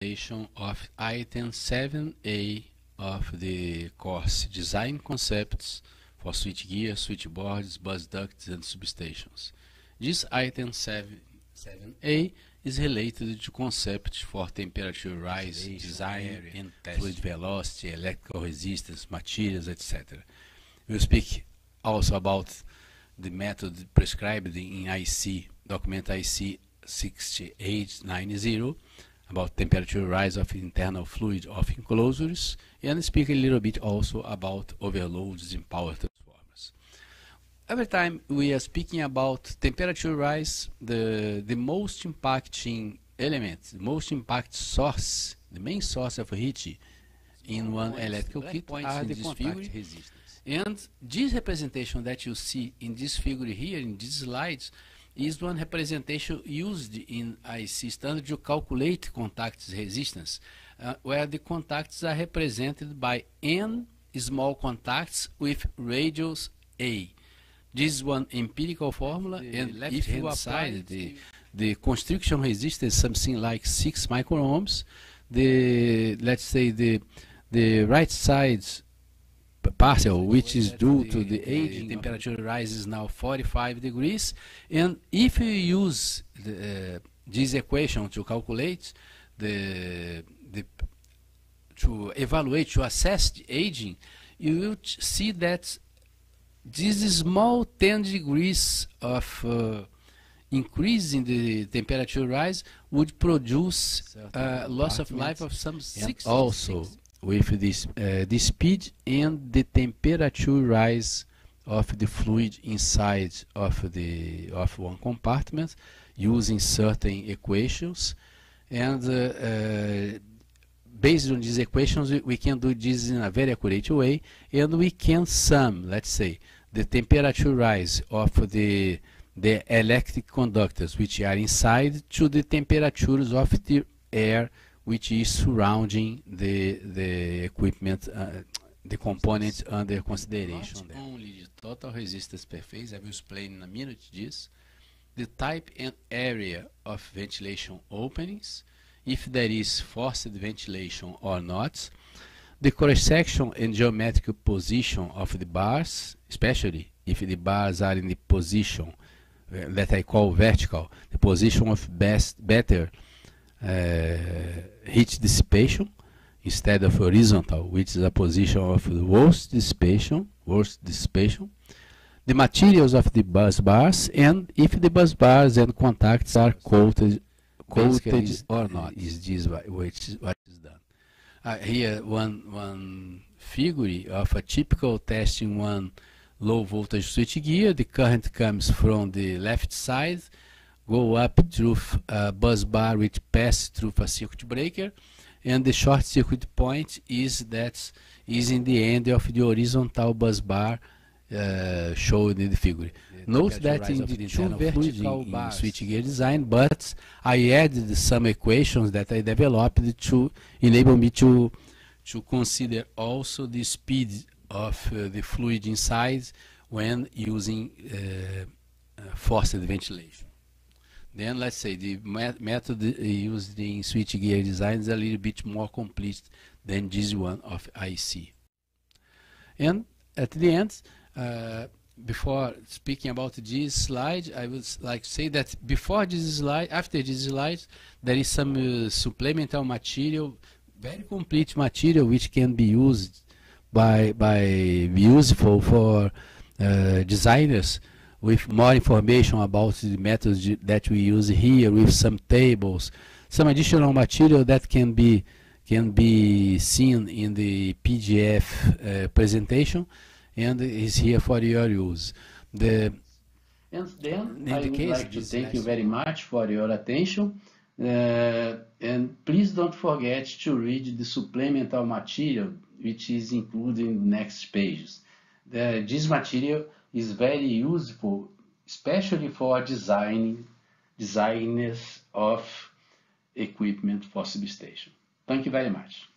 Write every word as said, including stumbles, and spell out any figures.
Of item seven A of the course Design Concepts for Switchgear, Switchboards, Bus Ducts and Substations. This item seven A is related to concepts for temperature rise, design, and fluid velocity, electrical resistance, materials, et cetera. We'll speak also about the method prescribed in I C, document I C six eight nine zero, about temperature rise of internal fluid of enclosures, and speak a little bit also about overloads in power transformers. Every time we are speaking about temperature rise, the, the most impacting element, the most impact source, the main source of heat in one electrical kit are the contact resistance. And this representation that you see in this figure here, in these slides, is one representation used in I C standard to calculate contact resistance, uh, where the contacts are represented by N small contacts with radius A. This is one empirical formula, the and if you apply the, the constriction resistance, something like six microohms, the let's say the the right side partial, which is due to the age, temperature rise is now forty-five degrees, and if you use the, uh, this equation to calculate the, the to evaluate, to assess the aging, you will see that this small ten degrees of uh, increase in the temperature rise would produce uh, loss of life of some six. Also, with this uh, the speed and the temperature rise of the fluid inside of the of one compartment using certain equations, and uh, uh, based on these equations we, we can do this in a very accurate way, and we can sum, let's say, the temperature rise of the the electric conductors which are inside to the temperatures of the air which is surrounding the the equipment, uh, the components under consideration. Not only the total resistance per phase, I will explain in a minute this, the type and area of ventilation openings, if there is forced ventilation or not, the cross-section and geometric position of the bars, especially if the bars are in the position uh, that I call vertical, the position of best better Uh, heat dissipation instead of horizontal, which is a position of the worst dissipation, worst dissipation, the materials of the bus bars, and if the bus bars and contacts are coated, coated or not. Is this what is, what is done? Uh, here one one figure of a typical testing one low voltage switchgear. The current comes from the left side, go up through a bus bar which pass through a circuit breaker, and the short circuit point is that is in the end of the horizontal bus bar uh, shown in the figure. The Note that in the two vertical bars switchgear design, but I added some equations that I developed to enable me to to consider also the speed of uh, the fluid inside when using uh, uh, forced ventilation. Then let's say the met method used in switchgear design is a little bit more complete than this one of I C. And at the end, uh, before speaking about this slide, I would like to say that before this slide, after this slide, there is some uh, supplemental material, very complete material, which can be used by by useful for uh, designers, with more information about the methods that we use here, with some tables, some additional material that can be can be seen in the P D F uh, presentation, and is here for your use. The and then I would like to thank you very much for your attention, uh, and please don't forget to read the supplemental material which is included in the next pages. The, this material is very useful, especially for designing designers of equipment for substation. Thank you very much.